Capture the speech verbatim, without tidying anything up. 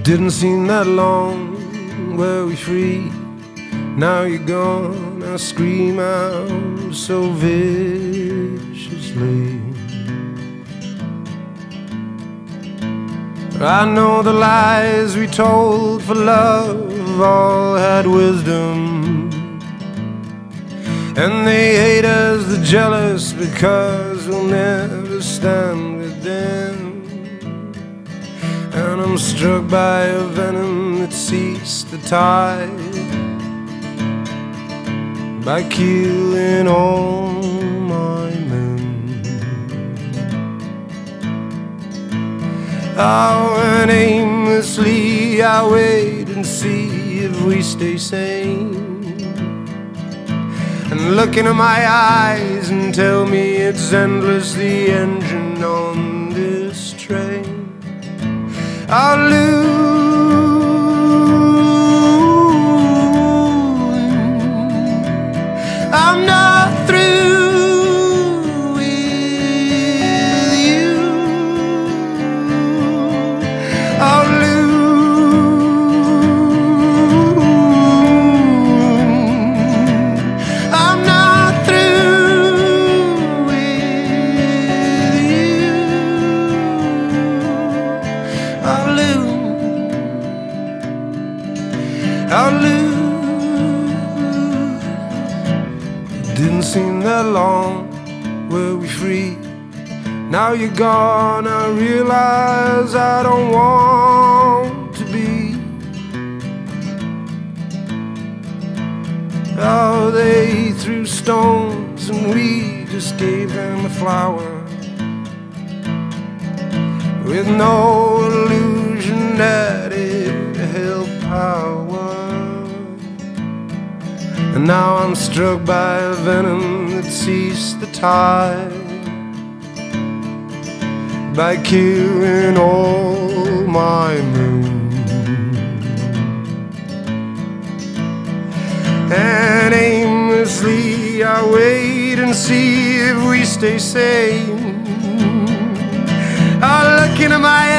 Didn't seem that long, were we free? Now you're gone, I scream out so viciously. I know the lies we told for love all had wisdom, and they hate us, the jealous, because we'll never stand with them. And I'm struck by a venom that ceased the tide, by killing all my men. Oh, and aimlessly I wait and see if we stay sane, and look into my eyes and tell me it's endless, the engine on this train. I'll lose. I'm not through with you. I'll lose. I'm not through with you. I'll lose. I'll lose. It didn't seem that long, were we free? Now you're gone, I realize I don't want to be. Oh, they threw stones and we just gave them a flower, with no illusion that it held power. And now I'm struck by a venom that ceased the tide, by killing all my moon. And aimlessly I wait and see if we stay sane. I look into my